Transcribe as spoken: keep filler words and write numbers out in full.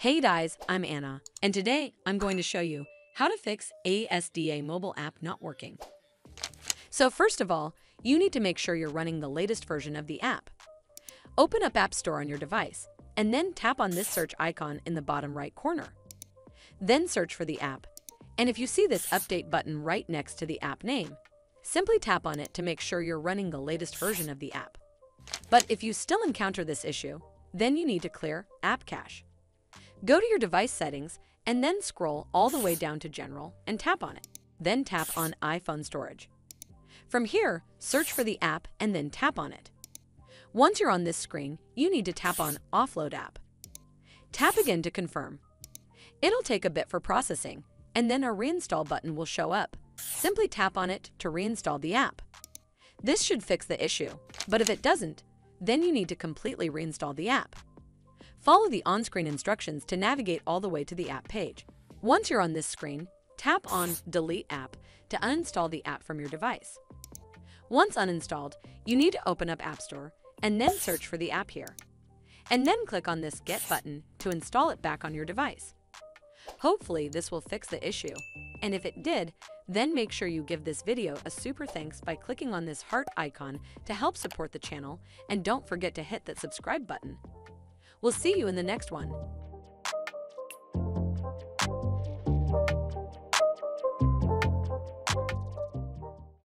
Hey guys, I'm Anna, and today I'm going to show you how to fix A S D A mobile app not working. So first of all, you need to make sure you're running the latest version of the app. Open up App Store on your device, and then tap on this search icon in the bottom right corner. Then search for the app, and if you see this update button right next to the app name, simply tap on it to make sure you're running the latest version of the app. But if you still encounter this issue, then you need to clear App Cache. Go to your device settings and then scroll all the way down to General and tap on it. Then tap on iPhone Storage. From here, search for the app and then tap on it. Once you're on this screen, you need to tap on Offload App. Tap again to confirm. It'll take a bit for processing, and then a Reinstall button will show up. Simply tap on it to reinstall the app. This should fix the issue, but if it doesn't, then you need to completely reinstall the app. Follow the on-screen instructions to navigate all the way to the app page. Once you're on this screen, tap on Delete App to uninstall the app from your device. Once uninstalled, you need to open up App Store and then search for the app here. And then click on this Get button to install it back on your device. Hopefully this will fix the issue, and if it did, then make sure you give this video a super thanks by clicking on this heart icon to help support the channel, and don't forget to hit that subscribe button. We'll see you in the next one.